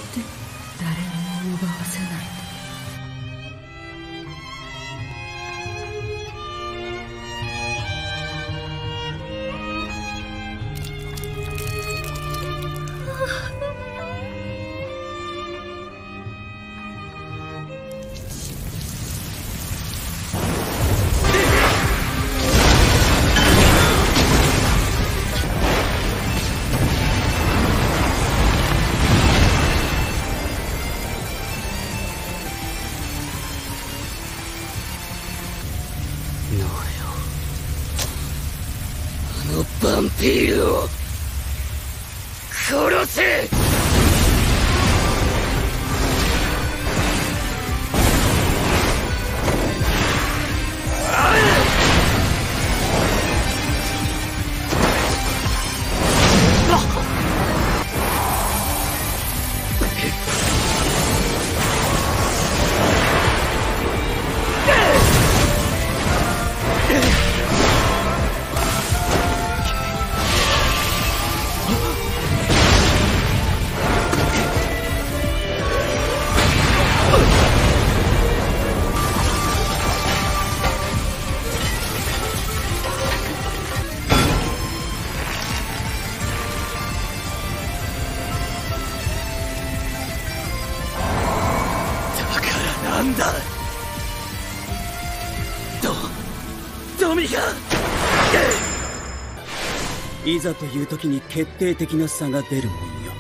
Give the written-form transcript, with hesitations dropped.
して誰にも奪わせない。 バンピールを殺せ。なんだドミがいざという時に決定的な差が出るもんよ。